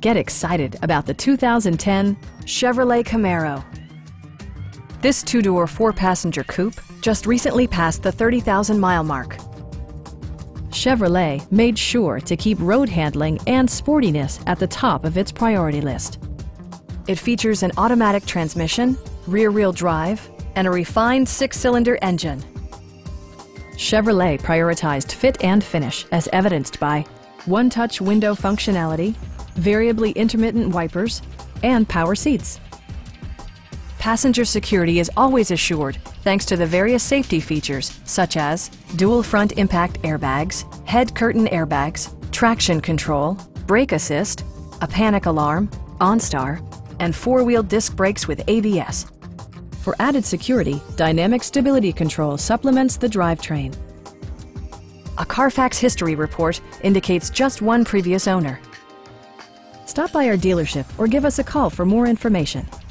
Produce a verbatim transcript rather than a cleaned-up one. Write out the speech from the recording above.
Get excited about the two thousand ten Chevrolet Camaro. This two-door, four-passenger coupe just recently passed the thirty thousand mile mark. Chevrolet made sure to keep road handling and sportiness at the top of its priority list. It features an automatic transmission, rear-wheel drive, and a refined six-cylinder engine. Chevrolet prioritized fit and finish as evidenced by one-touch window functionality, variably intermittent wipers, and power seats. Passenger security is always assured thanks to the various safety features such as dual front impact airbags, head curtain airbags, traction control, brake assist, a panic alarm, OnStar, and four-wheel disc brakes with A B S. For added security, Dynamic Stability Control supplements the drivetrain. A Carfax history report indicates just one previous owner. Stop by our dealership or give us a call for more information.